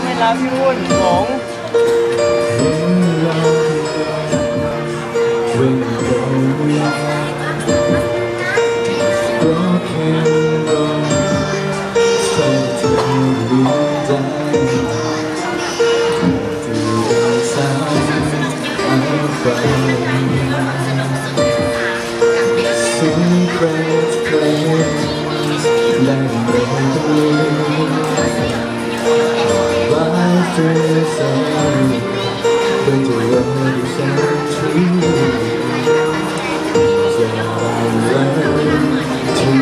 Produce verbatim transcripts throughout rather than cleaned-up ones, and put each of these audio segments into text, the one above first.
ไม่รับพี่วุ่นหลง Secret place that life is sorry, but the world is so true. So I learned to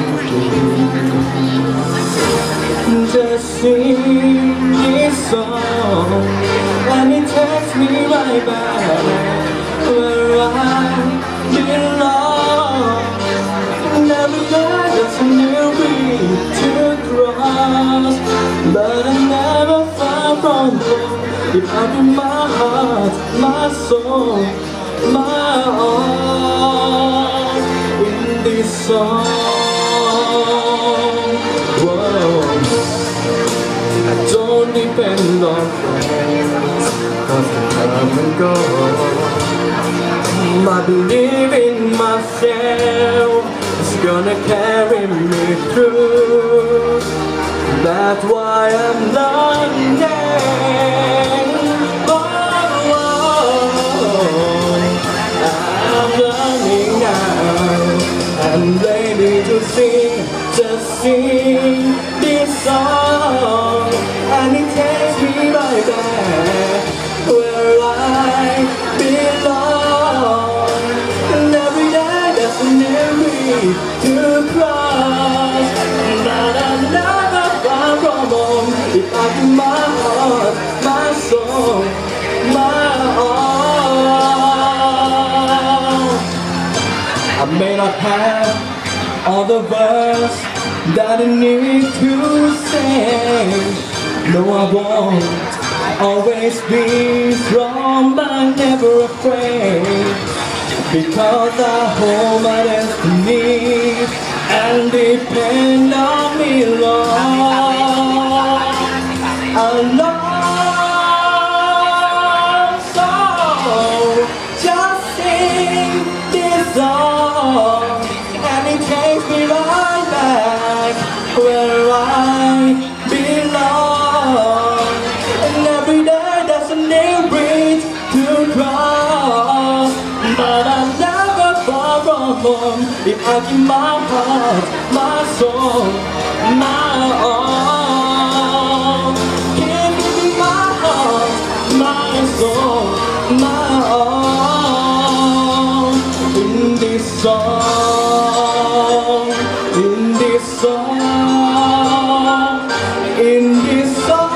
do. Just sing this song, and it takes me right back where I belong. Every day there's a new beat to cross, but I never far from home. If I put my heart, my soul, my all in this song. Whoa. I don't depend on friends, cause they come and go. I believe in myself, it's gonna carry me through. That's why I'm learning. Oh, oh, I'm learning now. I'm ready to sing, just sing this song, and it takes me right back where I belong. And every day there's a new beat to cross, but I'm never far from home. If I give my heart, my soul, my all. I may not have all the words that I need to say. No, I won't always be strong, but never afraid, because I hold my destiny and depend on me, Lord. A long song, just sing this song, and it takes me right back where I belong. And every day there's a new bridge to cross, but I'm never far from home. If I give my heart, my soul, my all. Give me my heart, my soul, my all. In this song, in this song, in this song.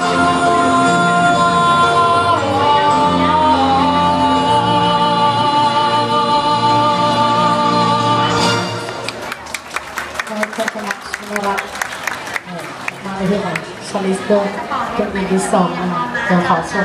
Thank you so much. น่ารักมาเลยค่ะชาลิสโก้เป็นอีกสองนะคะเดี๋ยวขอชม